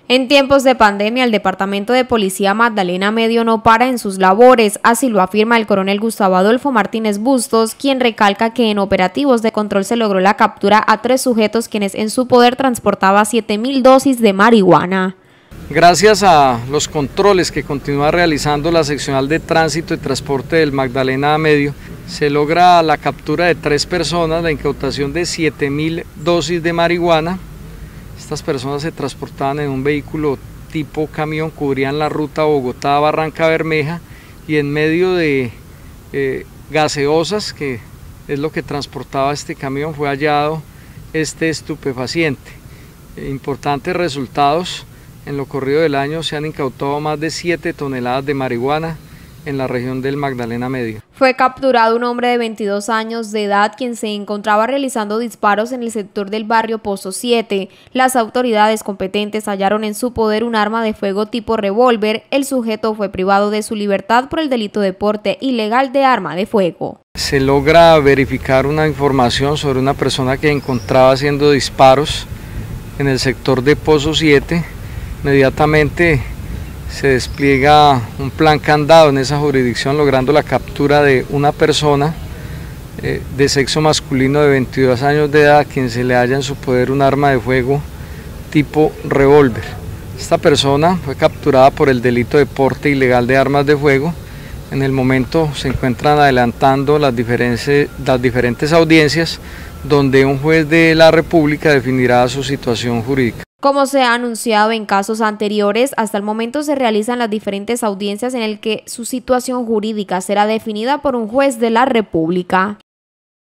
En tiempos de pandemia, el Departamento de Policía Magdalena Medio no para en sus labores, así lo afirma el coronel Gustavo Adolfo Martínez Bustos, quien recalca que en operativos de control se logró la captura a 3 sujetos quienes en su poder transportaban 7.000 dosis de marihuana. Gracias a los controles que continúa realizando la seccional de tránsito y transporte del Magdalena Medio, se logra la captura de 3 personas, la incautación de 7.000 dosis de marihuana. Estas personas se transportaban en un vehículo tipo camión, cubrían la ruta Bogotá-Barranca Bermeja y en medio de gaseosas, que es lo que transportaba este camión, fue hallado este estupefaciente. Importantes resultados: en lo corrido del año se han incautado más de 7 toneladas de marihuana en la región del Magdalena Medio. Fue capturado un hombre de 22 años de edad quien se encontraba realizando disparos en el sector del barrio Pozo 7. Las autoridades competentes hallaron en su poder un arma de fuego tipo revólver. El sujeto fue privado de su libertad por el delito de porte ilegal de arma de fuego. Se logra verificar una información sobre una persona que encontraba haciendo disparos en el sector de Pozo 7. Inmediatamente se despliega un plan candado en esa jurisdicción, logrando la captura de una persona de sexo masculino de 22 años de edad, a quien se le halla en su poder un arma de fuego tipo revólver. Esta persona fue capturada por el delito de porte ilegal de armas de fuego. En el momento se encuentran adelantando las diferentes audiencias, donde un juez de la República definirá su situación jurídica. Como se ha anunciado en casos anteriores, hasta el momento se realizan las diferentes audiencias en el que su situación jurídica será definida por un juez de la República.